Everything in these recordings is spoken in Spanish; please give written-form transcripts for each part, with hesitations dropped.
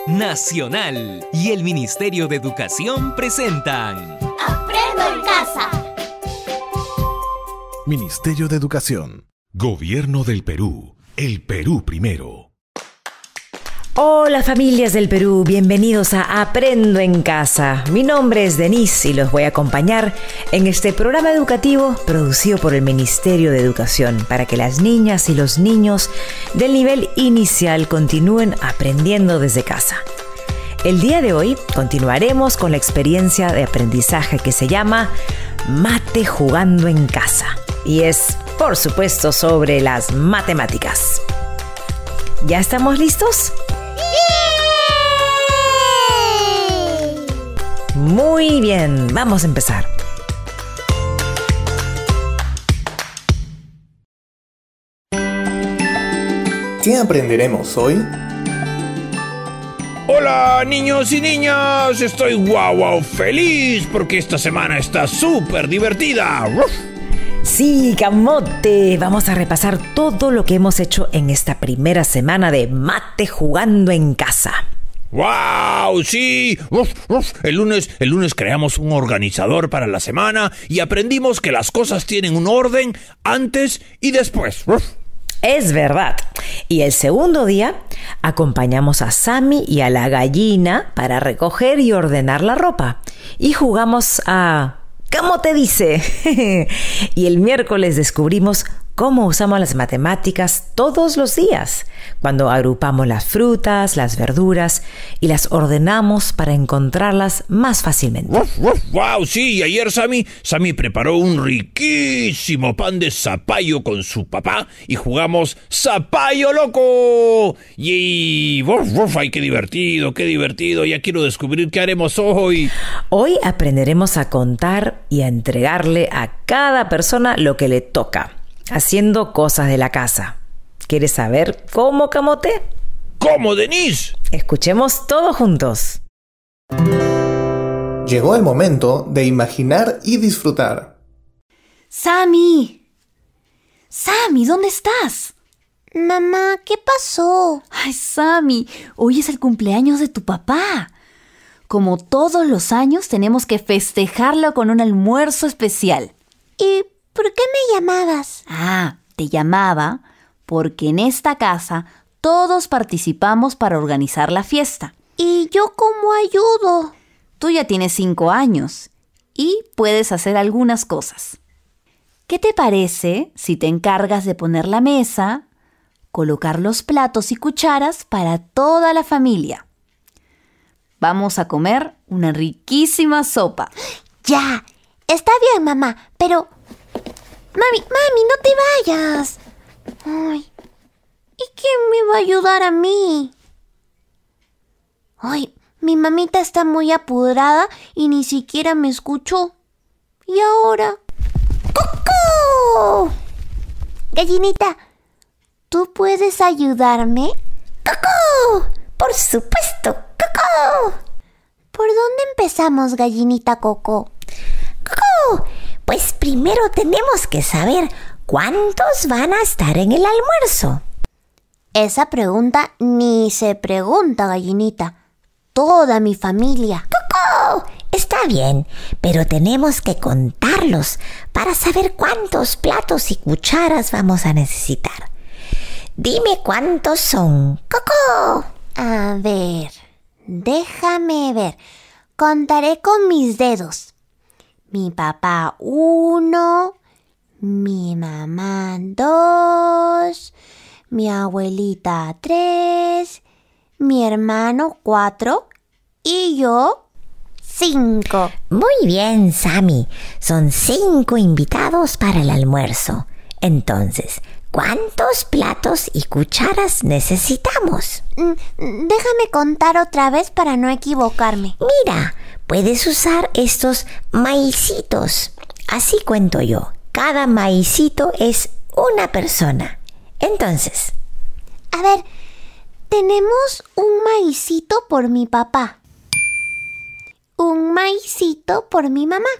Nacional y el Ministerio de Educación presentan ¡Aprendo en casa! Ministerio de Educación. Gobierno del Perú. El Perú primero. Hola familias del Perú, bienvenidos a Aprendo en Casa. Mi nombre es Denise y los voy a acompañar en este programa educativo producido por el Ministerio de Educación para que las niñas y los niños del nivel inicial continúen aprendiendo desde casa. El día de hoy continuaremos con la experiencia de aprendizaje que se llama Mate jugando en casa y es, por supuesto, sobre las matemáticas. ¿Ya estamos listos? Muy bien, vamos a empezar. ¿Qué aprenderemos hoy? Hola niños y niñas, estoy guau feliz porque esta semana está súper divertida. Sí, Camote, vamos a repasar todo lo que hemos hecho en esta primera semana de Mate jugando en casa. ¡Wow! ¡Sí! El lunes creamos un organizador para la semana y aprendimos que las cosas tienen un orden antes y después. Es verdad. Y el segundo día acompañamos a Sammy y a la gallina para recoger y ordenar la ropa. Y jugamos a... ¿Cómo te dice? Y el miércoles descubrimos cómo usamos las matemáticas todos los días, cuando agrupamos las frutas, las verduras y las ordenamos para encontrarlas más fácilmente. ¡Wow! Sí, ayer Sammy preparó un riquísimo pan de zapallo con su papá y jugamos Zapallo Loco. ¡Y ay, qué divertido! Ya quiero descubrir qué haremos hoy. Hoy aprenderemos a contar y a entregarle a cada persona lo que le toca, haciendo cosas de la casa. ¿Quieres saber cómo, Camote? ¿Cómo, Denise? Escuchemos todos juntos. Llegó el momento de imaginar y disfrutar. ¡Sammy! ¡Sammy! ¿Dónde estás? Mamá, ¿qué pasó? Ay, Sammy, hoy es el cumpleaños de tu papá. Como todos los años, tenemos que festejarlo con un almuerzo especial. ¿Y por qué me llamabas? Te llamaba porque en esta casa todos participamos para organizar la fiesta. ¿Y yo cómo ayudo? Tú ya tienes 5 años y puedes hacer algunas cosas. ¿Qué te parece si te encargas de poner la mesa, colocar los platos y cucharas para toda la familia? Vamos a comer una riquísima sopa. Ya, está bien, mamá, pero... Mami, no te vayas. Ay, ¿y quién me va a ayudar a mí? Ay, mi mamita está muy apurada y ni siquiera me escuchó. ¿Y ahora? ¡Cucú! Gallinita, ¿tú puedes ayudarme? ¡Cucú! Por supuesto, ¡cucú! ¿Por dónde empezamos, gallinita Coco? ¡Cucú! Pues primero tenemos que saber cuántos van a estar en el almuerzo. Esa pregunta ni se pregunta, gallinita. Toda mi familia. ¡Cucú! Está bien, pero tenemos que contarlos para saber cuántos platos y cucharas vamos a necesitar. Dime cuántos son. ¡Cucú! A ver, déjame ver. Contaré con mis dedos. Mi papá 1, mi mamá 2, mi abuelita 3, mi hermano 4 y yo 5. Muy bien, Sammy. Son 5 invitados para el almuerzo. Entonces, ¿cuántos platos y cucharas necesitamos? Déjame contar otra vez para no equivocarme. Mira, puedes usar estos maicitos. Así cuento yo. Cada maicito es una persona. Entonces, a ver, tenemos un maicito por mi papá, un maicito por mi mamá,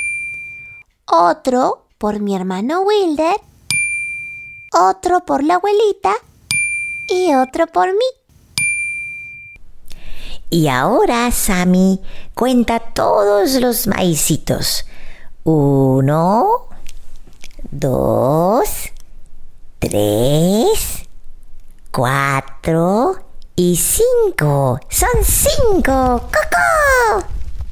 otro por mi hermano Wilder, otro por la abuelita y otro por mí. Y ahora, Sammy, cuenta todos los maicitos. 1, 2, 3, 4 y 5. ¡Son 5! ¡Coco!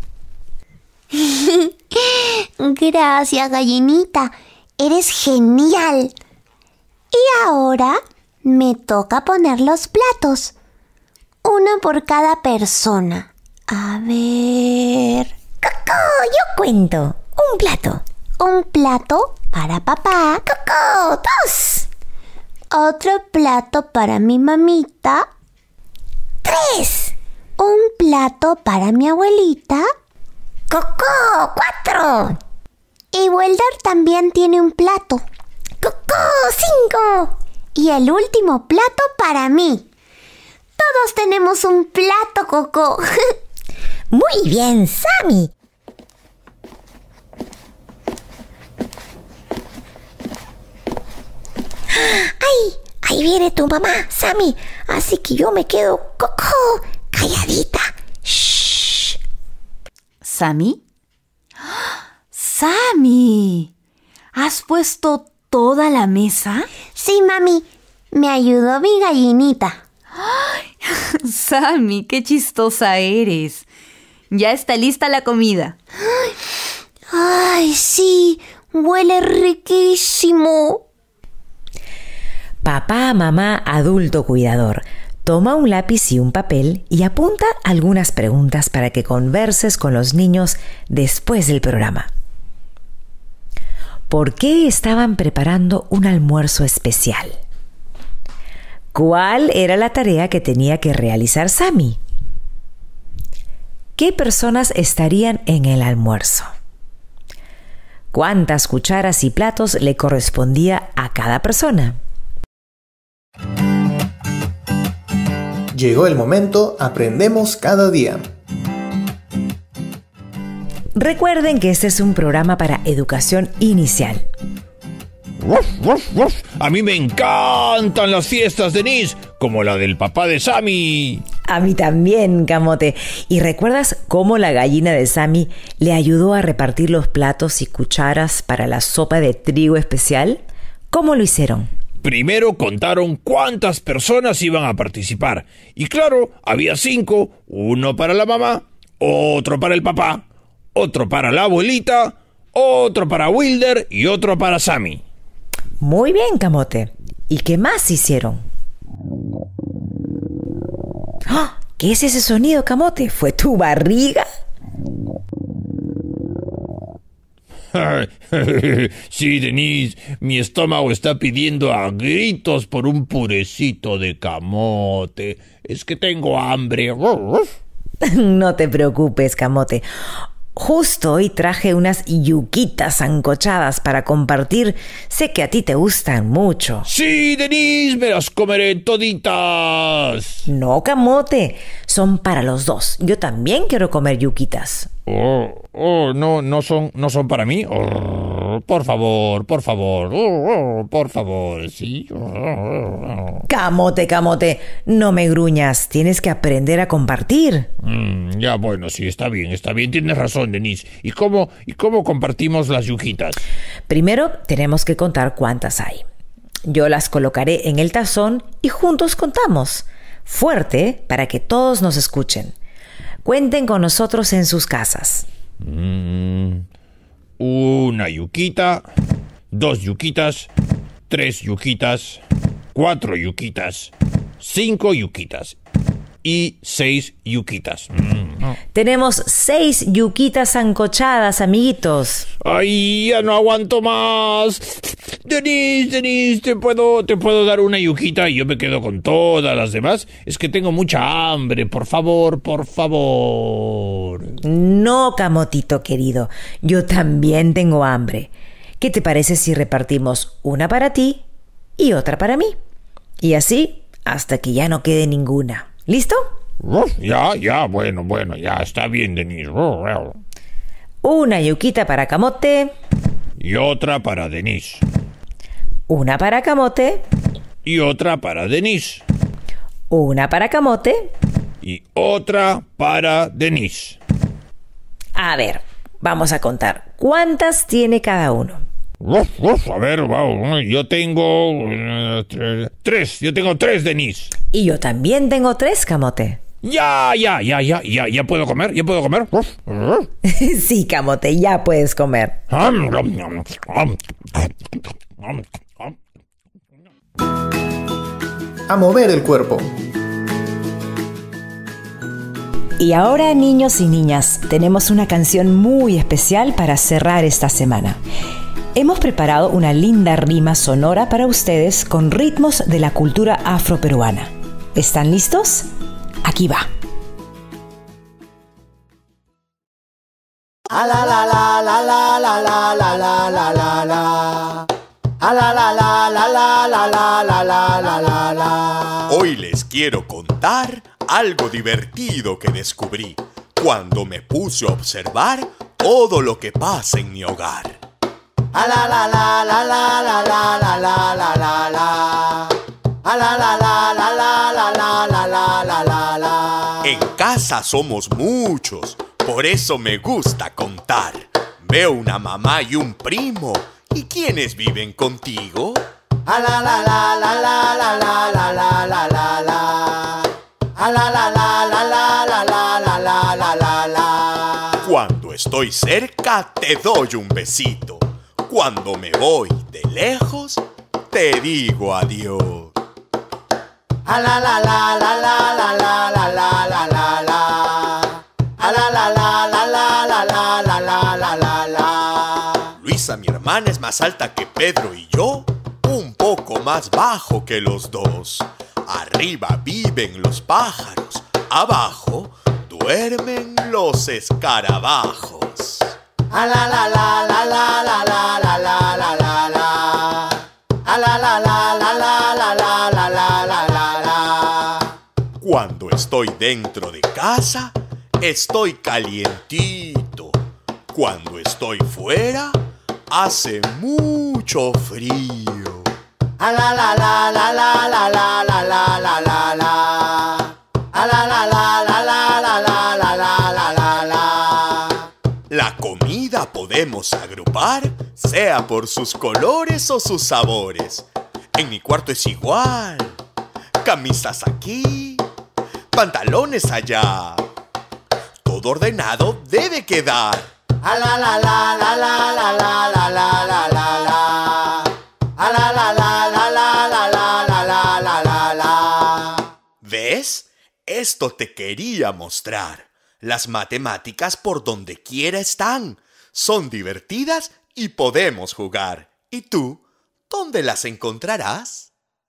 Gracias, gallinita. Eres genial. Y ahora me toca poner los platos. Uno por cada persona. A ver... ¡Coco! Yo cuento. Un plato. Un plato para papá. ¡Coco! 2. Otro plato para mi mamita. 3. Un plato para mi abuelita. ¡Coco! 4. Y Welder también tiene un plato. ¡Coco! 5. Y el último plato para mí. Todos tenemos un plato, Coco. Muy bien, Sammy. ¡Ay! Ahí viene tu mamá, Sammy. Así que yo me quedo, Coco, calladita. ¡Shh! ¿Sammy? ¡Sammy! ¿Has puesto toda la mesa? Sí, mami. Me ayudó mi gallinita. Sammy, qué chistosa eres. Ya está lista la comida. ¡Ay, sí! Huele riquísimo. Papá, mamá, adulto cuidador, toma un lápiz y un papel y apunta algunas preguntas para que converses con los niños después del programa. ¿Por qué estaban preparando un almuerzo especial? ¿Cuál era la tarea que tenía que realizar Sammy? ¿Qué personas estarían en el almuerzo? ¿Cuántas cucharas y platos le correspondía a cada persona? Llegó el momento, aprendemos cada día. Recuerden que este es un programa para educación inicial. A mí me encantan las fiestas, Denise, como la del papá de Sammy. A mí también, Camote. ¿Y recuerdas cómo la gallina de Sammy le ayudó a repartir los platos y cucharas para la sopa de trigo especial? ¿Cómo lo hicieron? Primero contaron cuántas personas iban a participar. Y claro, había 5, uno para la mamá, otro para el papá, otro para la abuelita, otro para Wilder y otro para Sammy. Muy bien, Camote. ¿Y qué más hicieron? ¡Ah! ¿Qué es ese sonido, Camote? ¿Fue tu barriga? Sí, Denise, mi estómago está pidiendo a gritos por un purecito de camote. Es que tengo hambre. No te preocupes, Camote. Justo hoy traje unas yuquitas sancochadas para compartir. Sé que a ti te gustan mucho. Sí, Denise, me las comeré toditas. No, Camote, son para los dos. Yo también quiero comer yuquitas. No son para mí. Por favor, por favor, sí. Camote, no me gruñas. Tienes que aprender a compartir. Ya, bueno, sí, está bien, tienes razón, Denise. ¿Y cómo compartimos las yuquitas? Primero tenemos que contar cuántas hay. Yo las colocaré en el tazón y juntos contamos. Fuerte para que todos nos escuchen. Cuenten con nosotros en sus casas. Una yuquita, 2 yuquitas, 3 yuquitas, 4 yuquitas, 5 yuquitas y 6 yuquitas. Tenemos 6 yuquitas sancochadas, amiguitos. ¡Ay, ya no aguanto más! Denise, ¿te puedo dar una yuquita y yo me quedo con todas las demás? Es que tengo mucha hambre, por favor. No, Camotito querido, yo también tengo hambre. ¿Qué te parece si repartimos una para ti y otra para mí? Y así hasta que ya no quede ninguna. ¿Listo? Bueno, ya está bien, Denise. Una yuquita para Camote. Y otra para Denise. Una para Camote. Y otra para Denise. Una para Camote. y otra para Denise. A ver, vamos a contar. ¿Cuántas tiene cada uno? A ver, yo tengo 3. Yo tengo 3, Denise. Y yo también tengo 3, Camote. Ya puedo comer, Sí, Camote, ya puedes comer. A mover el cuerpo. Y ahora, niños y niñas, tenemos una canción muy especial para cerrar esta semana. Hemos preparado una linda rima sonora para ustedes con ritmos de la cultura afroperuana. ¿Están listos? Aquí va. A la la la la la la la la la la la la. A la la la la la la la la la la la la. Hoy les quiero contar algo divertido que descubrí cuando me puse a observar todo lo que pasa en mi hogar. A la la la la la la la la la la la la. A la la la la la la la la la la la la. En casa somos muchos, por eso me gusta contar. Veo una mamá y un primo. ¿Y quiénes viven contigo? A la la la la la la la la la la la la. A la la la la la la la la la la la la. Cuando estoy cerca te doy un besito. Cuando me voy de lejos te digo adiós. A la la la la la la la la la la la la. A la la la la la la la la la la la la. Luisa, mi hermana, es más alta que Pedro y yo, un poco más bajo que los dos. Arriba viven los pájaros, abajo duermen los escarabajos. A la la la la la la la la la la la la. A la la la la la la la la la la la la. Cuando estoy dentro de casa, estoy calientito. Cuando estoy fuera, hace mucho frío. A la la la la la la la la la la la la. A la la la la la la la la la la la la. La comida podemos agrupar, sea por sus colores o sus sabores. En mi cuarto es igual. Camisas aquí, pantalones allá. Todo ordenado debe quedar. A la la la la la la la la la la la la. A la la la la la la la la la la la la. ¿Ves? Esto te quería mostrar. Las matemáticas por donde quiera están. Son divertidas y podemos jugar. ¿Y tú? ¿Dónde las encontrarás?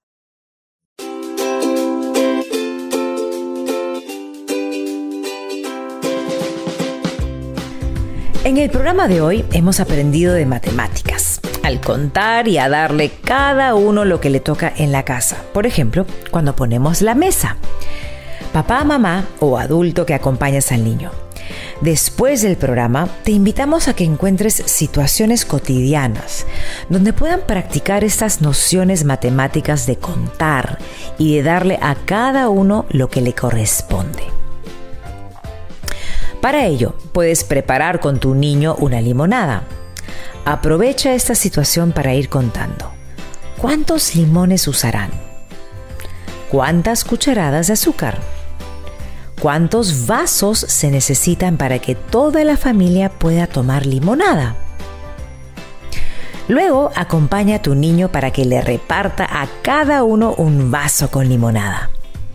En el programa de hoy hemos aprendido de matemáticas, al contar y a darle cada uno lo que le toca en la casa. Por ejemplo, cuando ponemos la mesa. Papá, mamá o adulto que acompañas al niño. Después del programa, te invitamos a que encuentres situaciones cotidianas donde puedan practicar estas nociones matemáticas de contar y de darle a cada uno lo que le corresponde. Para ello, puedes preparar con tu niño una limonada. Aprovecha esta situación para ir contando. ¿Cuántos limones usarán? ¿Cuántas cucharadas de azúcar? ¿Cuántos vasos se necesitan para que toda la familia pueda tomar limonada? Luego, acompaña a tu niño para que le reparta a cada uno un vaso con limonada.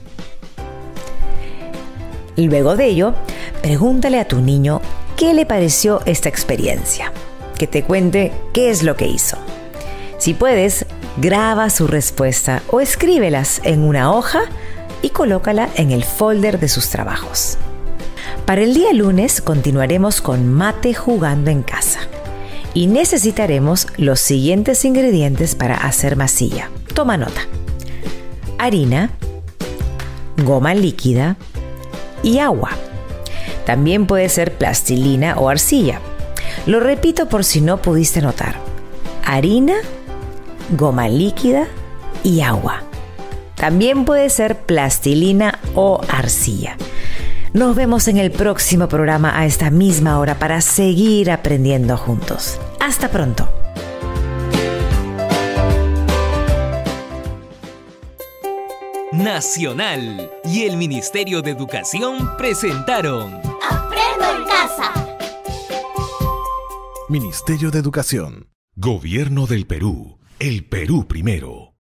Luego de ello, pregúntale a tu niño qué le pareció esta experiencia. Que te cuente qué es lo que hizo. Si puedes, graba su respuesta o escríbelas en una hoja y colócala en el folder de sus trabajos. Para el día lunes continuaremos con mate jugando en casa y necesitaremos los siguientes ingredientes para hacer masilla. Toma nota: harina, goma líquida y agua. También puede ser plastilina o arcilla. Lo repito por si no pudiste notar: harina, goma líquida y agua. También puede ser plastilina o arcilla. Nos vemos en el próximo programa a esta misma hora para seguir aprendiendo juntos. Hasta pronto. Nacional y el Ministerio de Educación presentaron ¡Aprendo en casa! Ministerio de Educación. Gobierno del Perú. El Perú primero.